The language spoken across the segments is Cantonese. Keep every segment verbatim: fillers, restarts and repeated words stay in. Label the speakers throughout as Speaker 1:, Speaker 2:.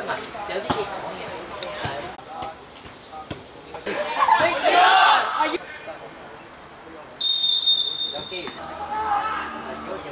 Speaker 1: 係有啲嘢講嘢。有機會。如果有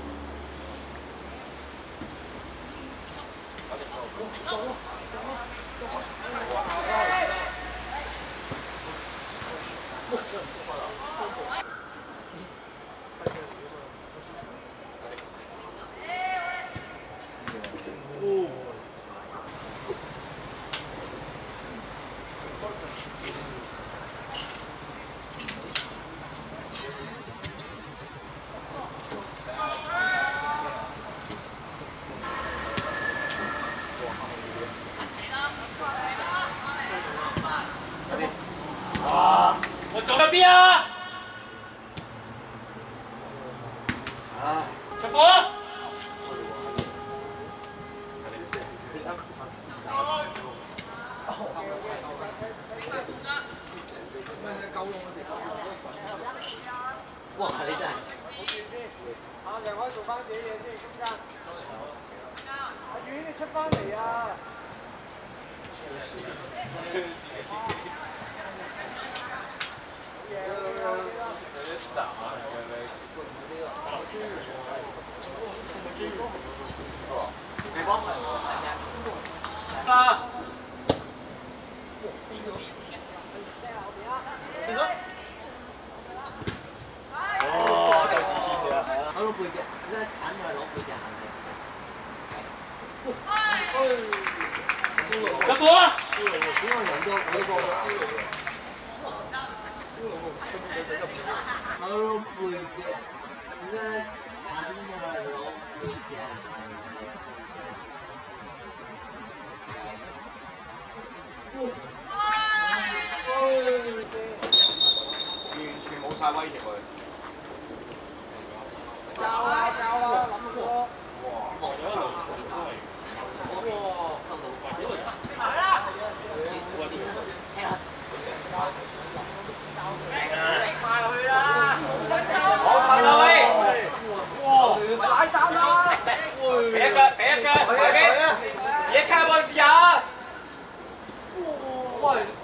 Speaker 2: 我走到邊啊？出波！
Speaker 1: 哇！你真係
Speaker 3: 阿楊可以做翻自己嘢先，中間。阿遠你出翻嚟啊！
Speaker 2: 啊！哦，就黐線嘅。
Speaker 1: 攞背脊，而家鏟佢係攞背脊行嘅。
Speaker 2: 入波！
Speaker 1: 點解兩個我呢個？攞背脊，而家鏟佢係攞背脊行嘅。
Speaker 2: 完全冇晒威脅佢。
Speaker 3: 教啦教啦，諗好多。
Speaker 2: 哇！望咗一路都係。哇！
Speaker 1: 收到。
Speaker 2: 係啦。快去啦！好球到位。哇！
Speaker 3: 快走啦！
Speaker 2: 俾一腳，俾一腳，快啲！而家開波試下。
Speaker 3: 喂！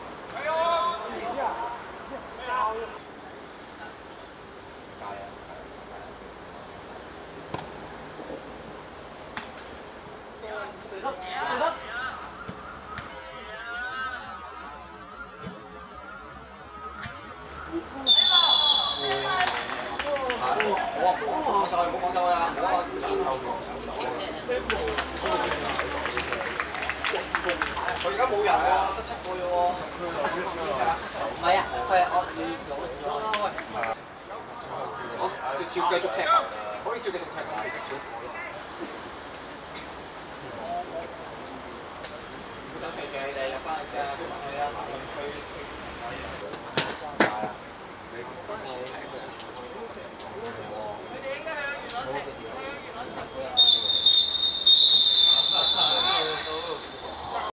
Speaker 2: 佢而家冇人喎，得七個啫喎。
Speaker 1: 唔係啊，佢係我要攞攞。
Speaker 2: 好，照照繼續踢，可以照繼續踢啊！少個咯。等佢嘅你入翻去啫，去啊！去去。